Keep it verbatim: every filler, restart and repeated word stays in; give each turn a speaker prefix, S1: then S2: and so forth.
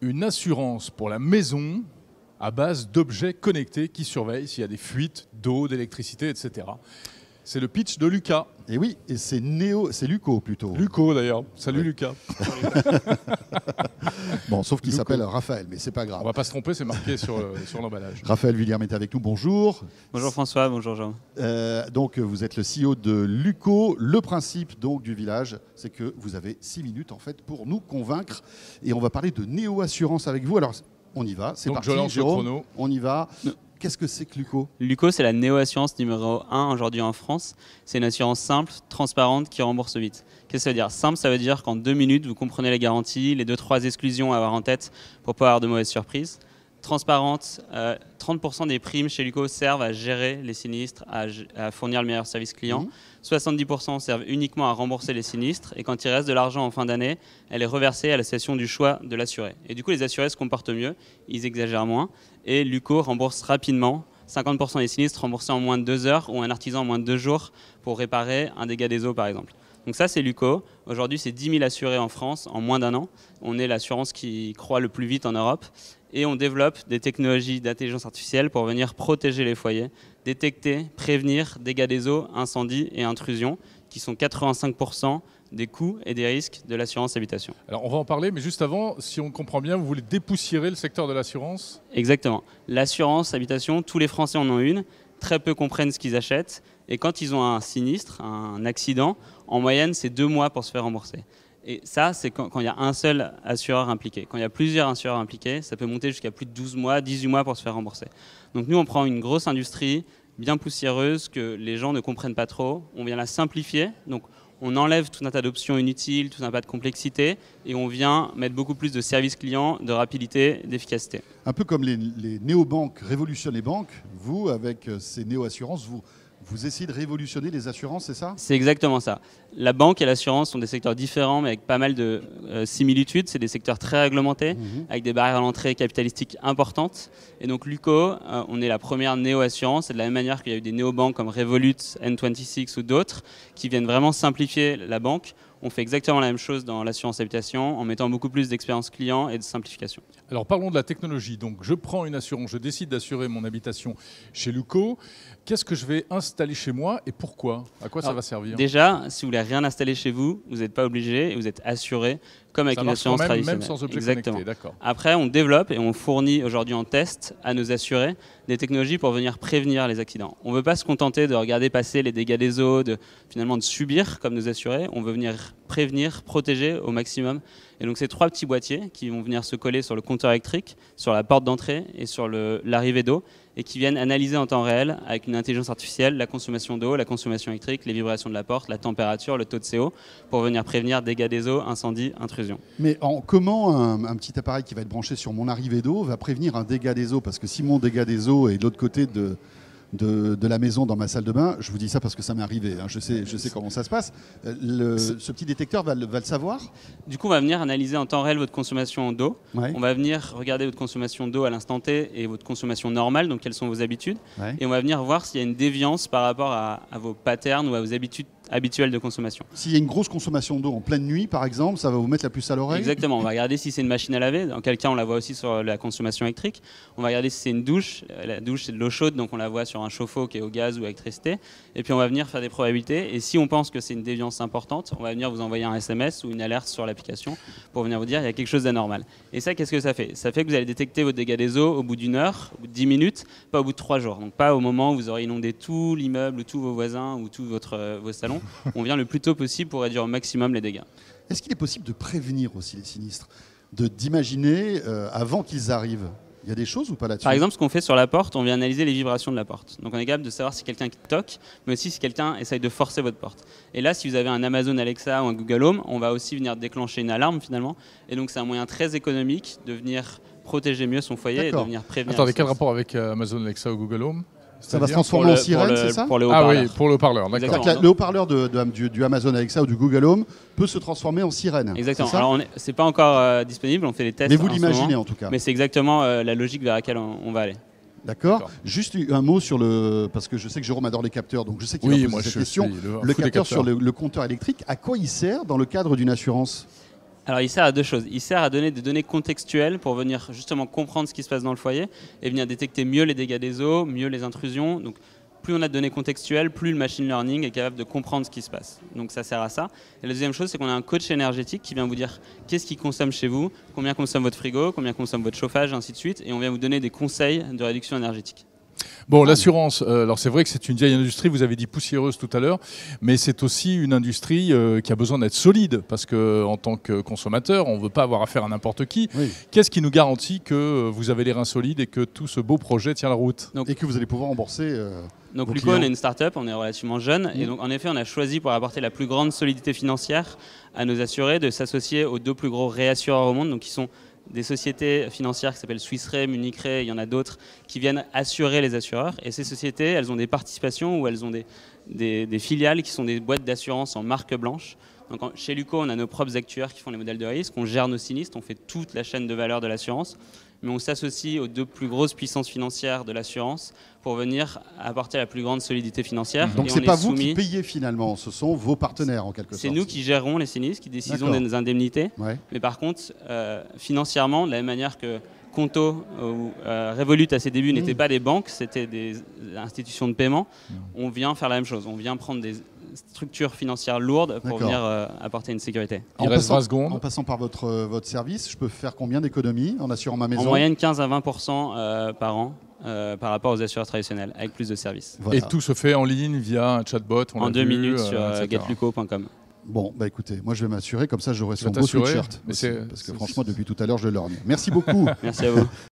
S1: une assurance pour la maison à base d'objets connectés qui surveillent s'il y a des fuites d'eau, d'électricité, et cetera. C'est le pitch de Lucas.
S2: Et oui, et c'est Néo, c'est Luco plutôt.
S1: Luco d'ailleurs. Salut
S2: Ouais.
S1: Lucas.
S2: Bon, sauf qu'il
S1: Luco.
S2: s'appelle Raphaël, mais c'est pas
S1: On
S2: grave.
S1: va pas se tromper, c'est marqué sur, le- sur l'emballage.
S2: Raphaël William est avec nous, bonjour.
S3: Bonjour François, bonjour Jean.
S2: Euh, donc vous êtes le C E O de Luco. Le principe donc du village, c'est que vous avez six minutes en fait pour nous convaincre. Et on va parler de Néo Assurance avec vous. Alors on y va, c'est
S1: Donc
S2: parti.
S1: je lance
S2: Jérôme,
S1: le chrono.
S2: on y va.
S3: Non.
S2: Qu'est-ce que c'est que Luco?
S3: Luco, c'est la néo-assurance numéro un aujourd'hui en France. C'est une assurance simple, transparente, qui rembourse vite. Qu'est-ce que ça veut dire? Simple, ça veut dire qu'en deux minutes, vous comprenez les garanties, les deux, trois exclusions à avoir en tête pour pas avoir de mauvaises surprises. Transparente, euh, trente pour cent des primes chez Luco servent à gérer les sinistres, à, à fournir le meilleur service client.
S2: Mmh.
S3: soixante-dix pour cent servent uniquement à rembourser les sinistres. Et quand il reste de l'argent en fin d'année, elle est reversée à la session du choix de l'assuré. Et du coup, les assurés se comportent mieux, ils exagèrent moins. Et Luco rembourse rapidement. cinquante pour cent des sinistres remboursés en moins de deux heures ou un artisan en moins de deux jours pour réparer un dégât des eaux, par exemple. Donc ça, c'est Luco. Aujourd'hui, c'est dix mille assurés en France en moins d'un an. On est l'assurance qui croît le plus vite en Europe. Et on développe des technologies d'intelligence artificielle pour venir protéger les foyers, détecter, prévenir dégâts des eaux, incendies et intrusions, qui sont quatre-vingt-cinq pour cent des coûts et des risques de l'assurance habitation.
S1: Alors on va en parler, mais juste avant, si on comprend bien, vous voulez dépoussiérer le secteur de l'assurance?
S3: Exactement. L'assurance habitation, tous les Français en ont une. Très peu comprennent ce qu'ils achètent. Et quand ils ont un sinistre, un accident, en moyenne, c'est deux mois pour se faire rembourser. Et ça, c'est quand, quand il y a un seul assureur impliqué. Quand il y a plusieurs assureurs impliqués, ça peut monter jusqu'à plus de douze mois, dix-huit mois pour se faire rembourser. Donc nous, on prend une grosse industrie bien poussiéreuse que les gens ne comprennent pas trop. On vient la simplifier. Donc on enlève tout un tas d'options inutiles, tout un tas de complexité, et on vient mettre beaucoup plus de services clients, de rapidité, d'efficacité.
S2: Un peu comme les, les néobanques révolutionnent les banques, vous, avec ces néo-assurances, vous, vous essayez de révolutionner les assurances, c'est ça?
S3: C'est exactement ça. La banque et l'assurance sont des secteurs différents, mais avec pas mal de euh, similitudes. C'est des secteurs très réglementés,
S2: Mmh.
S3: avec des barrières à l'entrée capitalistiques importantes. Et donc Luco, euh, on est la première néo-assurance. C'est de la même manière qu'il y a eu des néobanques comme Revolut, N vingt-six ou d'autres, qui viennent vraiment simplifier la banque. On fait exactement la même chose dans l'assurance habitation, en mettant beaucoup plus d'expérience client et de simplification.
S1: Alors parlons de la technologie. Donc je prends une assurance, je décide d'assurer mon habitation chez Luco. Qu'est-ce que je vais installer chez moi et pourquoi? À quoi ça
S3: Alors,
S1: va servir?
S3: Déjà, si vous voulez rien installer chez vous, vous n'êtes pas obligé et vous êtes assuré comme avec
S1: Ça
S3: une
S1: marche
S3: assurance
S1: quand même,
S3: traditionnelle.
S1: même sans objet
S3: Exactement.
S1: connecté, d'accord.
S3: Après, on développe et on fournit aujourd'hui en test à nos assurés des technologies pour venir prévenir les accidents. On ne veut pas se contenter de regarder passer les dégâts des eaux, de, finalement de subir comme nos assurés. On veut venir prévenir, protéger au maximum. Et donc, c'est trois petits boîtiers qui vont venir se coller sur le compteur électrique, sur la porte d'entrée et sur le- l'arrivée d'eau, et qui viennent analyser en temps réel, avec une intelligence artificielle, la consommation d'eau, la consommation électrique, les vibrations de la porte, la température, le taux de C O, pour venir prévenir dégâts des eaux, incendies, intrusions.
S2: Mais en, comment un, un petit appareil qui va être branché sur mon arrivée d'eau va prévenir un dégât des eaux? Parce que si mon dégât des eaux est de l'autre côté de, de, de la maison dans ma salle de bain, je vous dis ça parce que ça m'est arrivé, hein, je, sais, je sais comment ça se passe, euh, le- ce petit détecteur va, le- va le savoir?
S3: Du coup, on va venir analyser en temps réel votre consommation d'eau.
S2: Ouais.
S3: On va venir regarder votre consommation d'eau à l'instant T et votre consommation normale, donc quelles sont vos habitudes.
S2: Ouais.
S3: Et on va venir voir s'il y a une déviance par rapport à, à vos patterns ou à vos habitudes habituelles de consommation.
S2: S'il y a une grosse consommation d'eau en pleine nuit, par exemple, ça va vous mettre la puce à l'oreille?
S3: Exactement, on va regarder si c'est une machine à laver, dans quel cas on la voit aussi sur la consommation électrique. On va regarder si c'est une douche, la douche c'est de l'eau chaude, donc on la voit sur un chauffe-eau qui est au gaz ou à électricité. Et puis on va venir faire des probabilités, et si on pense que c'est une déviance importante, on va venir vous envoyer un S M S ou une alerte sur l'application pour venir vous dire il y a quelque chose d'anormal. Et ça, qu'est-ce que ça fait? Ça fait que vous allez détecter votre dégât des eaux au bout d'une heure, au bout de dix minutes, pas au bout de trois jours. Donc pas au moment où vous aurez inondé tout l'immeuble, ou tous vos voisins, ou tous votre, euh, vos salons. On vient le plus tôt possible pour réduire au maximum les dégâts.
S2: Est-ce qu'il est possible de prévenir aussi les sinistres, de d'imaginer euh, avant qu'ils arrivent? Il y a des choses ou pas là-dessus?
S3: Par exemple, ce qu'on fait sur la porte, on vient analyser les vibrations de la porte. Donc on est capable de savoir si quelqu'un qui toque, mais aussi si quelqu'un essaye de forcer votre porte. Et là, si vous avez un Amazon Alexa ou un Google Home, on va aussi venir déclencher une alarme finalement. Et donc c'est un moyen très économique de venir protéger mieux son foyer et de
S2: D'accord.
S3: venir prévenir.
S1: Attendez,
S3: les
S1: quel
S3: sinistres.
S1: rapport avec euh, Amazon Alexa ou Google Home?
S2: Ça va se
S1: C'est-à-dire
S2: transformer
S3: Pour
S2: en
S3: le-
S2: sirène,
S3: pour le-
S2: c'est ça?
S3: Pour les
S1: Ah
S3: haut-parleurs.
S1: oui, pour le haut-parleur, d'accord.
S2: C'est-à-dire que la- le haut-parleur de, de- du, du Amazon Alexa ou du Google Home peut se transformer en sirène.
S3: Exactement.
S2: c'est ça?
S3: Alors on est- c'est pas encore euh, disponible, on fait des tests.
S2: Mais vous
S3: en ce
S2: l'imaginez
S3: moment.
S2: en tout cas.
S3: Mais c'est exactement euh, la logique vers laquelle on, on va aller.
S2: D'accord.
S1: D'accord.
S2: Juste un mot sur le... Parce que je sais que Jérôme adore les capteurs, donc je sais qu'il
S1: Oui,
S2: va poser
S1: moi
S2: cette
S1: je
S2: question.
S1: suis le, un
S2: Le
S1: fou des
S2: capteur sur
S1: capteurs.
S2: le, le compteur électrique, à quoi il sert dans le cadre d'une assurance?
S3: Alors, il sert à deux choses. Il sert à donner des données contextuelles pour venir justement comprendre ce qui se passe dans le foyer et venir détecter mieux les dégâts des eaux, mieux les intrusions. Donc, plus on a de données contextuelles, plus le machine learning est capable de comprendre ce qui se passe. Donc, ça sert à ça. Et la deuxième chose, c'est qu'on a un coach énergétique qui vient vous dire qu'est-ce qui consomme chez vous, combien consomme votre frigo, combien consomme votre chauffage, ainsi de suite. Et on vient vous donner des conseils de réduction énergétique.
S1: Bon, l'assurance, euh, alors c'est vrai que c'est une vieille industrie, vous avez dit poussiéreuse tout à l'heure, mais c'est aussi une industrie euh, qui a besoin d'être solide, parce qu'en tant que consommateur, on ne veut pas avoir affaire à n'importe qui.
S2: Oui.
S1: Qu'est-ce qui nous garantit que vous avez les reins solides et que tout ce beau projet tient la route?
S3: Donc,
S2: Et que vous allez pouvoir rembourser. Euh,
S3: donc
S2: vos
S3: Luco, on
S2: clients.
S3: est une start-up, on est relativement jeune,
S2: Mmh.
S3: et donc en effet, on a choisi pour apporter la plus grande solidité financière à nos assurés de s'associer aux deux plus gros réassureurs au monde, donc qui sont des sociétés financières qui s'appellent Swiss Re, Munich Re, il y en a d'autres qui viennent assurer les assureurs. Et ces sociétés, elles ont des participations ou elles ont des, des, des filiales qui sont des boîtes d'assurance en marque blanche. Donc en, chez Luco, on a nos propres actuaires qui font les modèles de risque, on gère nos sinistres, on fait toute la chaîne de valeur de l'assurance. Mais on s'associe aux deux plus grosses puissances financières de l'assurance pour venir apporter la plus grande solidité financière.
S2: Donc
S3: Et
S2: c'est
S3: on
S2: pas
S3: est
S2: vous qui
S3: soumis-
S2: payez finalement, ce sont vos partenaires en quelque sorte.
S3: C'est nous qui gérons les sinistres, qui décidons
S2: D'accord.
S3: des indemnités.
S2: Ouais.
S3: Mais par contre, euh, financièrement, de la même manière que Conto ou euh, Revolut à ses débuts
S2: Mmh.
S3: n'étaient pas des banques, c'était des institutions de paiement, on vient faire la même chose. On vient prendre des structures financières lourdes pour
S2: D'accord.
S3: venir euh, apporter une sécurité.
S1: Il
S2: En
S1: reste
S2: passant,
S1: vingt secondes.
S2: en passant par votre, euh, votre service, je peux faire combien d'économies en assurant ma maison?
S3: En moyenne, quinze à vingt pour cent euh, par an euh, par rapport aux assureurs traditionnels, avec plus de services.
S2: Voilà.
S1: Et tout se fait en ligne via un chatbot. On
S3: En
S1: l'a
S3: deux
S1: vu,
S3: minutes
S1: euh,
S3: sur euh,
S1: et cetera.
S3: get luco point com.
S2: Bon, bah écoutez, moi je vais m'assurer, comme ça j'aurai
S1: Tu
S2: son
S1: vas
S2: beau
S1: t'assurer,
S2: sweatshirt.
S1: mais
S2: aussi,
S1: c'est-
S2: parce que
S1: c'est-
S2: franchement, depuis tout à l'heure, je lorgne. Merci beaucoup.
S3: Merci à vous.